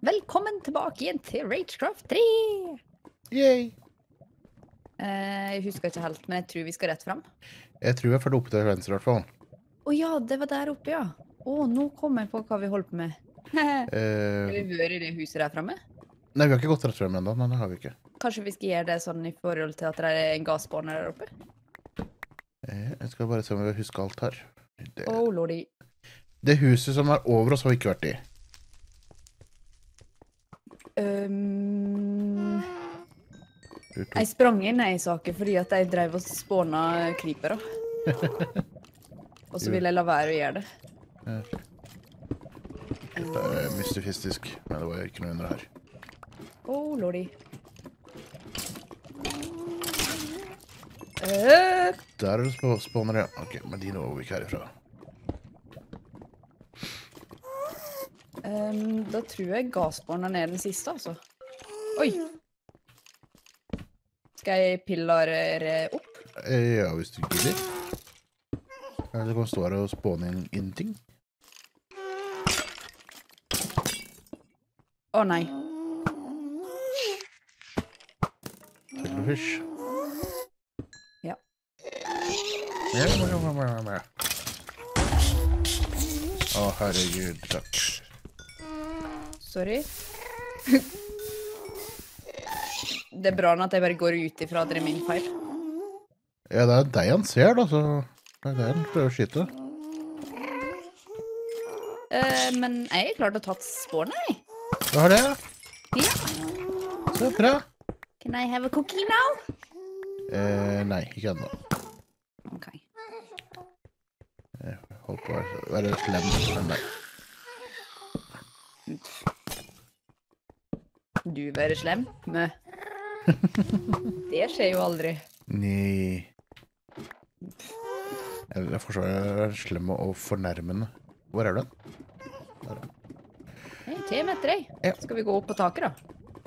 Velkommen tilbake igjen til Ragecraft 3! Yay! Jeg husker ikke helt, men jeg tror vi skal rett frem. Jeg tror jeg følte opp til venstre i hvert fall. Åja, det var der oppe, ja. Nå kom jeg på hva vi holdt på med. Har vi vært i det huset der fremme? Nei, vi har ikke gått rett frem enda, men det har vi ikke. Kanskje vi skal gjøre det sånn i forhold til at det er en gasspåner der oppe? Jeg skal bare se om jeg husker alt her. Lordy. Det huset som er over oss har vi ikke vært i. Jeg sprang inn i saker fordi at jeg drev og spåna creepere. Og så ville jeg la være å gjøre det. Det er mystifistisk, men det var ikke noe under her. Lordy. Der er det spåner, ja. Ok, men de når vi ikke herifra. Da tror jeg gasspåneren er den siste, altså. Oi! Skal jeg pillarere opp? Ja, hvis du gidder. Eller det kan stå her og spåne inn ting. Nei. Silverfish. Ja. Herregud, takk. Sorry. Det er bra at jeg bare går ut ifra at det er min feil. Ja, det er deg han ser da, så det er deg han prøver å skyte. Men jeg er klart å tatt spårene, jeg. Du har det, ja? Ja. Så bra. Can I have a cookie now? Nei, ikke enda. Ok. Jeg holdt på å være slem, men nei. Du være slem? Mø. Det skjer jo aldri. Nei. Jeg forstår jeg er slem og fornærmende. Hvor er den? Der. Hei, 10 meter, jeg. Ja. Skal vi gå opp på taket, da?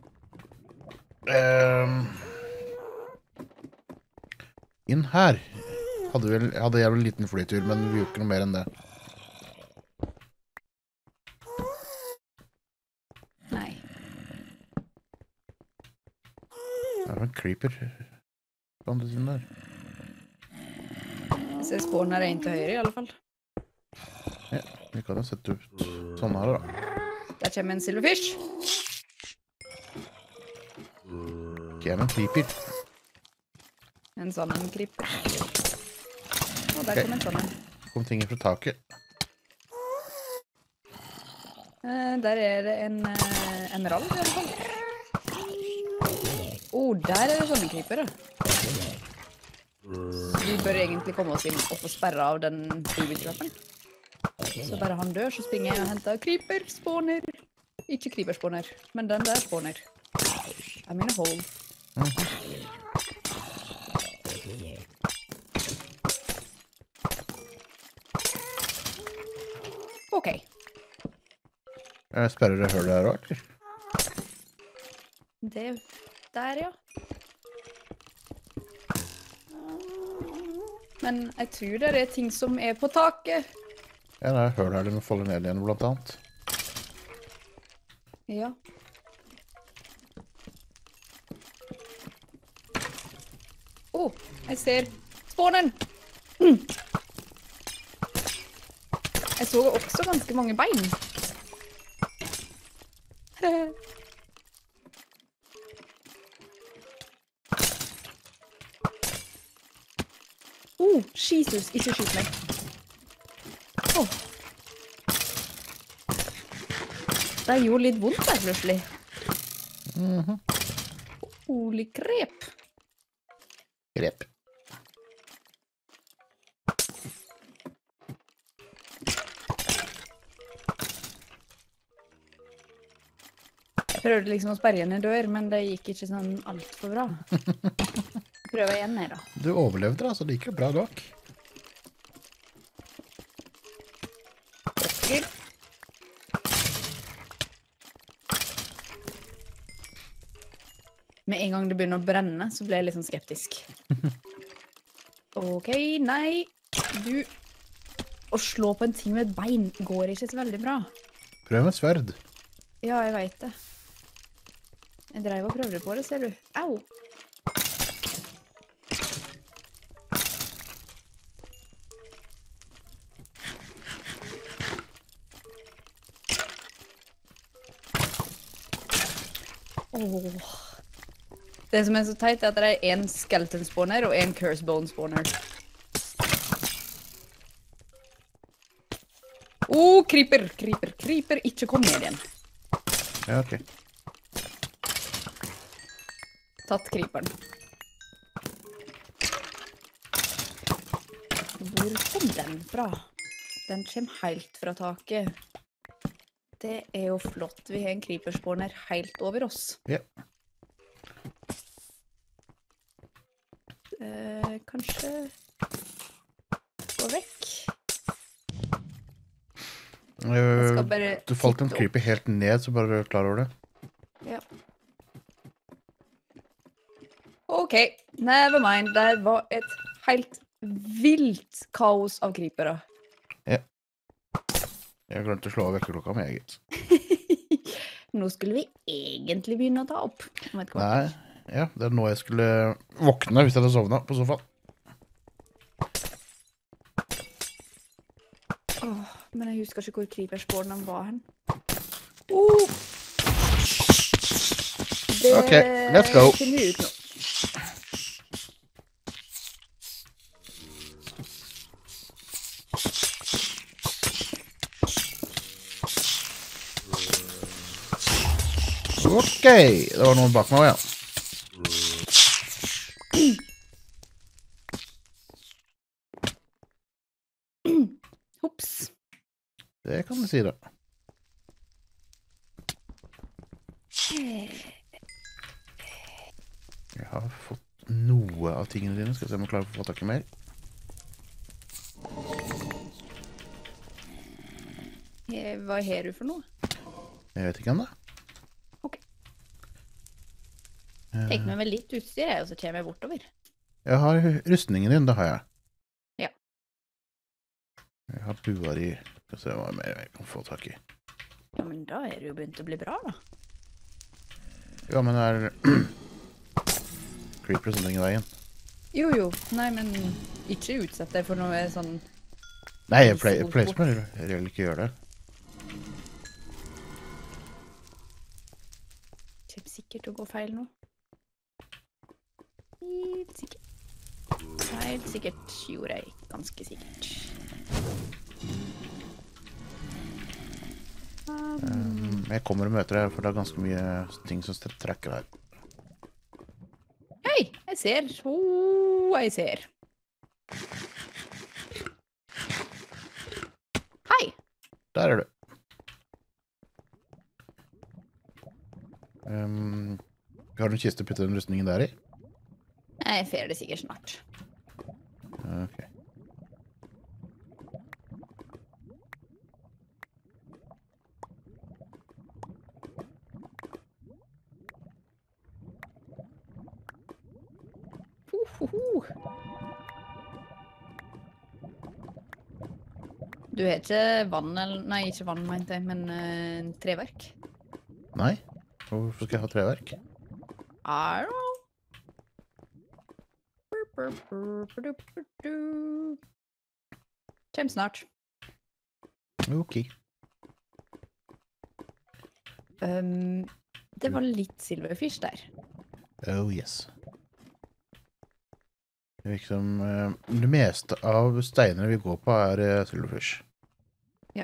Inn her hadde jeg vel en liten flytur, men vi gjorde ikke noe mer enn det. Nei. Det er en creeper. På andre siden der. Jeg ser spårene er inn til høyre, i alle fall. Ja, vi kan jo sette ut sånn her da. Der kommer en silverfish. Ikke en creeper. En sånn en creeper. Og der kom en sånn en. Kom ting fra taket. Der er det en emerald, i alle fall. Der er det sånne creeper, da. Vi bør egentlig komme oss inn og få sperre av den booby-trappen. Så bare han dør, så springer jeg og henter creeper-spawner. Ikke creeper-spawner, men den der spawner. I'm in a hole. Ok. Jeg sperrer det hølet her også, eller? Det der, ja. Men jeg tror det er ting som er på taket. Ja, det er høl her, det må falle ned igjen, blant annet. Ja. Jeg ser spawnen! Jeg så også ganske mange bein. Jesus, ikke skyt meg. Det gjorde litt vondt der, plutselig. Holy krep. Grep. Jeg prøvde liksom å sperre igjen en dør, men det gikk ikke sånn alt for bra. Prøver igjen her, da. Du overlevde da, så det gikk jo bra nok. Med en gang det begynner å brenne, så ble jeg litt sånn skeptisk. Ok, nei. Du... Å slå på en ting med et bein går ikke så veldig bra. Prøv med sverd. Ja, jeg vet det. Jeg drev og prøvde på det, ser du. Au! Åh. Det som er så teit, er at det er en skeleton spawner og en curse bone spawner. Creeper, creeper, creeper. Ikke kom ned igjen. Ja, ok. Tatt creeperen. Hvor kom den fra? Den kommer helt fra taket. Det er jo flott. Vi har en creeperspawner helt over oss. Ja. Kanskje gå vekk. Skal bare Du falt en titte creeper helt ned, så bare klar over det. Ja. Ok, never mind. Der var et helt vilt kaos av creepere. Ja. Jeg glemte å slå av vekkerklokka med, gitt. Nå skulle vi egentlig begynne å ta opp. Nei, ja, det er nå jeg skulle våkne hvis jeg hadde sovnet på sofaen. Men jeg husker ikke hvor creeperspawnen var hen. Ok, let's go. Det finner vi ut nå. Ok, det var noen bak meg, ja. Hops. Det kan du si da. Jeg har fått noe av tingene dine. Skal vi se om jeg klarer å få tak i mer. Hva har du for noe? Jeg vet ikke ennå. Ok. Tenk meg vel litt utstyr, og så kommer jeg bortover. Jeg har rustningen din, det har jeg. Ja. Jeg har buer i. Skal se hva mer jeg kan få tak i. Ja, men da er det jo begynt å bli bra, da. Ja, men det er creepers som trenger veien. Jo. Nei, men ikke utsett deg for noe sånn... Nei, jeg pleier som jeg reelt ikke gjør det. Kjem sikkert til å gå feil nå. Helt sikkert. Helt sikkert gjorde jeg ganske sikkert. Jeg kommer og møter deg, for det er ganske mye ting som trekker her. Hei, jeg ser. Jeg ser. Hei. Der er du. Har du en kiste å putte den rustningen der i? Jeg får det sikkert snart. Ok. Du har ikke vann, eller... Nei, ikke vann, mente jeg, men treverk. Nei? Hvorfor skal jeg ha treverk? I don't know. Kjem snart. Ok. Det var litt silverfish der. Oh, yes. Det virker som det meste av steinene vi går på er silverfish. Ja.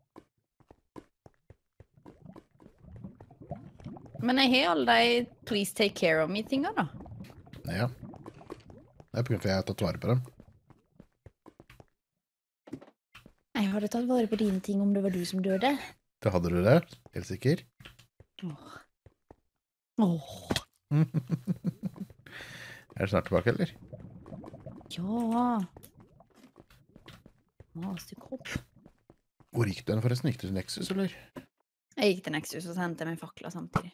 Men jeg har alle de please take care of me-tinga, da. Ja. Det er på grunn av at jeg har tatt vare på dem. Jeg hadde tatt vare på dine ting om det var du som døde. Da hadde du det, helt sikker. Er det snart tilbake, eller? Ja. Stukk opp. Hvor gikk den forresten? Gikk du til Nexus, eller? Jeg gikk til Nexus, og så hentet jeg meg fakla samtidig.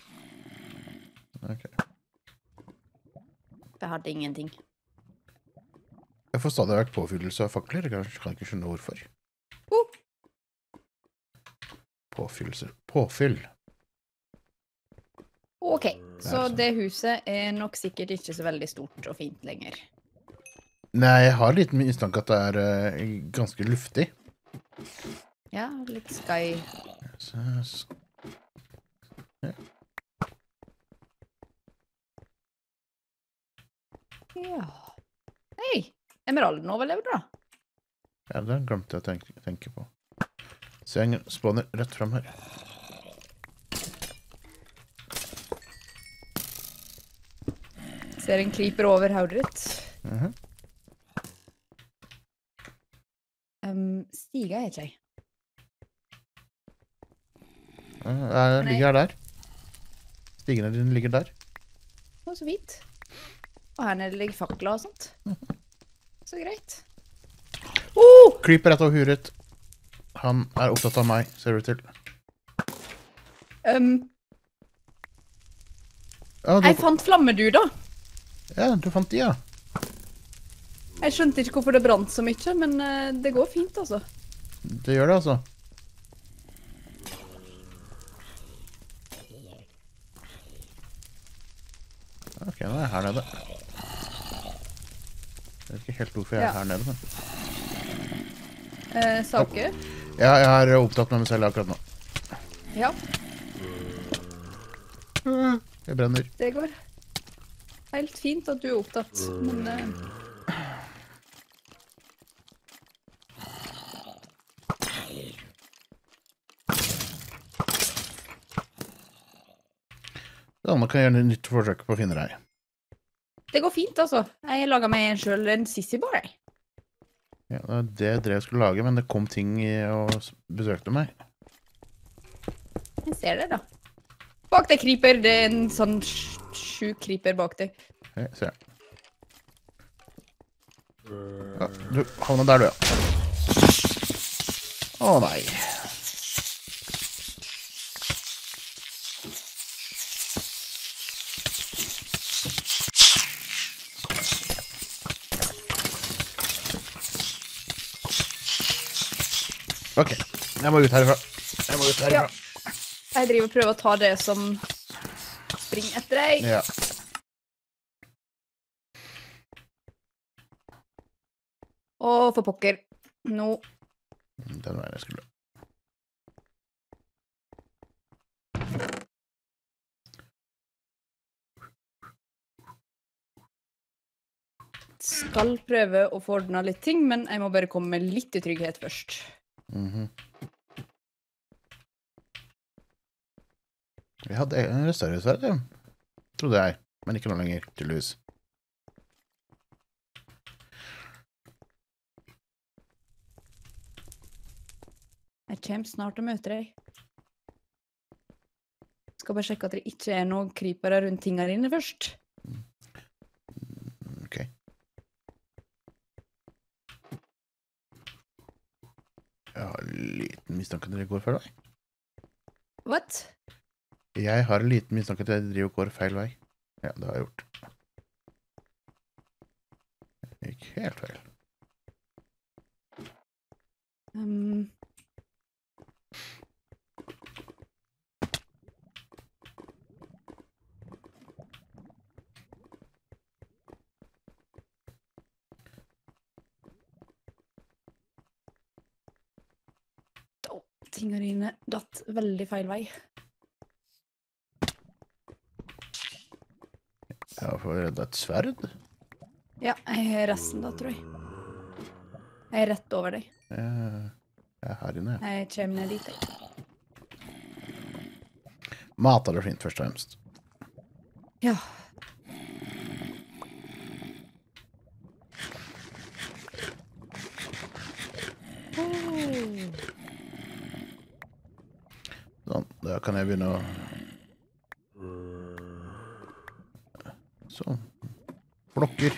Ok. Jeg hadde ingenting. Jeg får stadig vært påfyllelse av fakler. Jeg kan ikke skjønne hvorfor. Påfyll. Ok, så sånn. det huset er nok sikkert ikke så veldig stort og fint lenger. Nei, jeg har litt mistanke at det er ganske luftig. Ja, litt sky. Ja. Ja. Hei, emeralden overlevde da. Ja, det glemte jeg å tenke på. Så jeg spåner rett frem her. Ser en creeper over hodet ditt. Stiger jeg ikke. Jeg ligger der. Stigene dine ligger der. Å, så fint. Og her nede ligger fakler og sånt. Så greit. Creeper rett over huret. Han er opptatt av meg, ser du til. Jeg fant flammeduda. Ja, du fant de, ja. Jeg skjønte ikke hvorfor det brant så mye, men det går fint, altså. Det gjør det, altså. Ok, nå er jeg her nede. Jeg vet ikke helt hvorfor jeg er her nede, men... Saker? Ja, jeg har opptatt med meg selv akkurat nå. Ja. Jeg brenner. Det går helt fint at du er opptatt, men... Ja, nå kan jeg gjøre et nytt forsøk på å finne deg. Det går fint, altså. Jeg laget meg selv en sissy-bar, jeg. Ja, det er det jeg skulle lage, men det kom ting og besøkte meg. Jeg ser det, da. Bak deg, creeper. Det er en sånn sjuk creeper bak deg. Jeg ser. Ja, du havner der, du, ja. Å, nei. Ok, jeg må ut herifra. Ja. Jeg driver og prøver å ta det som springer etter deg. Ja. Og for pokker. Nå. Den veien jeg skulle. Skal prøve å få ordnet litt ting, men jeg må bare komme med litt i trygghet først. Jeg hadde en restaurasverd, trodde jeg, men ikke noe lenger, tydeligvis. Jeg kommer snart og møter deg. Skal bare sjekke at det ikke er noen krypere rundt tingene dine først. Ok. Jeg har en liten mistanke at dere går feil vei. What? Jeg har en liten mistanke at jeg driver og går feil vei. Ja, det har jeg gjort. Det gikk helt feil. Tingene dine datt veldig feil vei. Jeg får redde et sverd. Ja, jeg er resten da, tror jeg. Jeg er rett over deg. Jeg er her inne. Jeg kommer ned dit, jeg. Mat er det fint, først og fremst. Ja. Sånn, da kan jeg begynne å... Sånn. Blokker.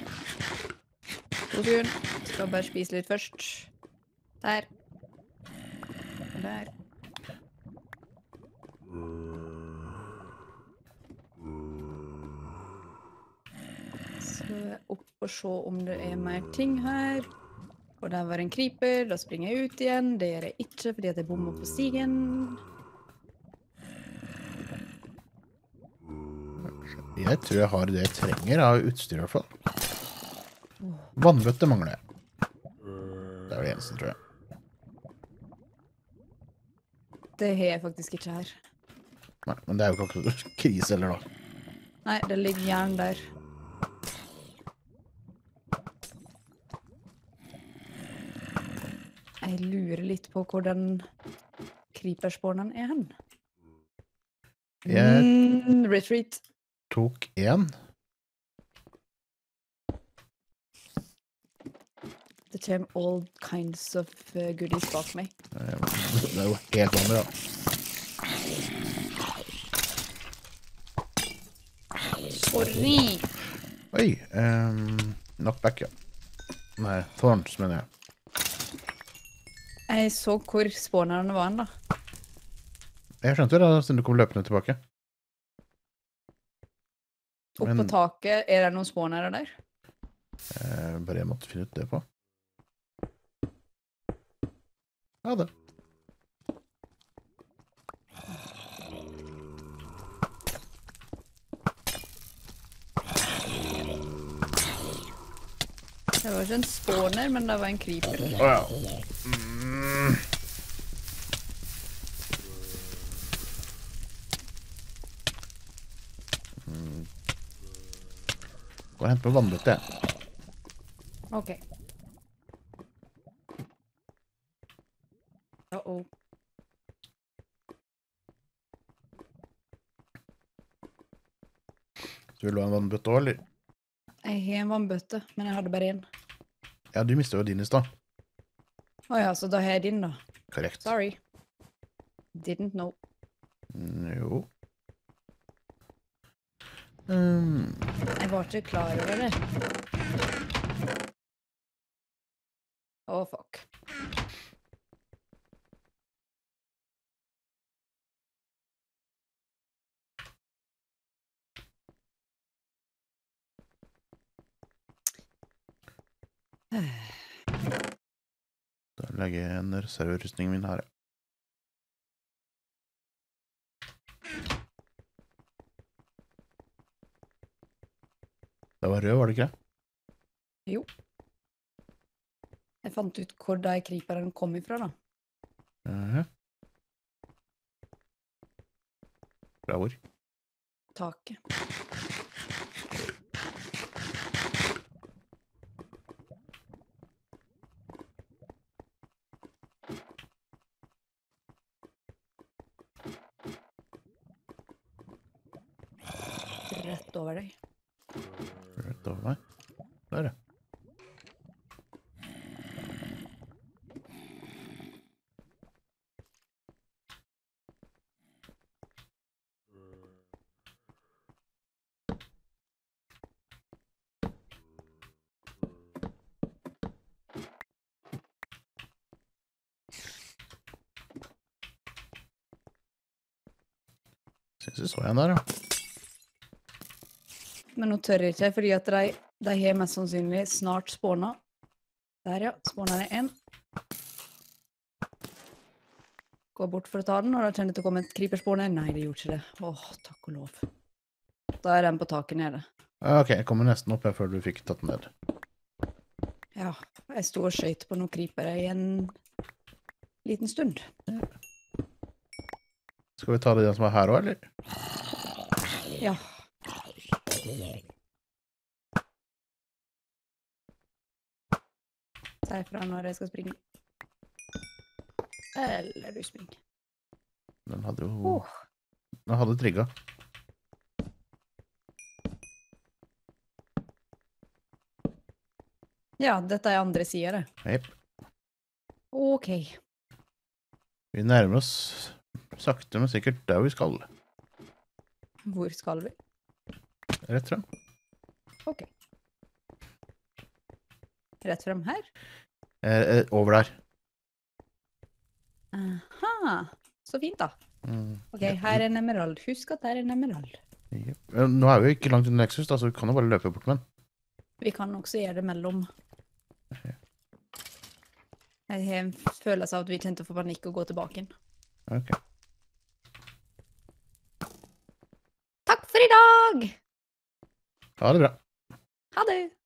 God tur. Skal bare spise litt først. Der. Der. Så opp og se om det er mer ting her. Og der var en creeper, da springer jeg ut igjen. Det gjør jeg ikke fordi at jeg bommer på stigen. Jeg tror jeg har det jeg trenger av utstyr i hvert fall. Vannbøtte mangler jeg. Det er det eneste, tror jeg. Det har jeg faktisk ikke her. Nei, men det er jo ikke akkurat krise heller da. Nei, det ligger jern der. Jeg lurer litt på hvor den creeperspawnen er hen. Retreat. Tok en. Det kommer all kinds of goodies bak meg. Det er jo helt vanlig, da. Sorry! Oi, knockback, ja. Nei, thorns, mener jeg. Jeg så hvor spawnerne var da. Jeg skjønte det da, siden du kom løpende tilbake. Opp på taket, er det noen spawnere der? Bare jeg måtte finne ut det på. Ja, det. Det var ikke en spawner, men det var en creeper. Åja. Gå og hente på vannbøtte, jeg. Ok. Uh-oh. Så vil du ha en vannbøtte også, eller? Jeg har en vannbøtte, men jeg hadde bare en. Ja, du mistet jo din i sted. Åja, så da har jeg din da. Korrekt. Sorry. Didn't know. Jo. Jeg var ikke klar over det. Åh, fuck. Da legger jeg en reserverustning min her. Det var rød, var det ikke det? Jo. Jeg fant ut hvor de creeperen kom ifra da. Bra ord. Taket. Rett over deg. Rett over meg. Der, ja. Synes jeg så en der, ja. Men nå tør jeg ikke, fordi at de har mest sannsynlig snart spawnet. Der ja, spawner det en. Gå bort for å ta den, og da kjenner jeg til å komme et creeperspawner. Nei, det gjorde ikke det. Åh, takk og lov. Da er den på taket nede. Ok, jeg kommer nesten opp her før du fikk tatt den ned. Ja, jeg stod og skjøt på noen creepere i en liten stund. Skal vi ta det den som er her også, eller? Ja. Si fra når jeg skal springe. Eller du springer. Den hadde jo... Den hadde trigget. Ja, dette er andre siden, det. Jep. Ok. Vi nærmer oss sakte, men sikkert der vi skal. Hvor skal vi? Rett frem. Ok. Rett frem her? Over der. Aha, så fint da. Ok, her er en emerald. Husk at her er en emerald. Jep. Nå er vi jo ikke langt under Nexus, da, så vi kan jo bare løpe bort med den. Vi kan også gjøre det mellom. Jeg har en følelse av at vi kommer til å få panikk og gå tilbake inn. Ok. Takk for i dag! Ha det bra. Ha det!